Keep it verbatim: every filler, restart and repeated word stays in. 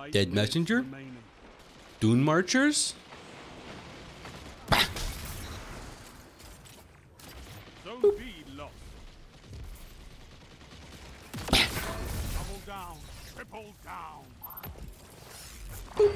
Dead messenger? Dunemarchers? So be lost. Double down, triple down.